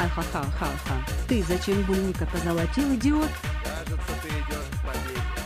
Ахахахаха. Ты зачем бульника позолотил, идиот? Кажется, ты идешь к победе.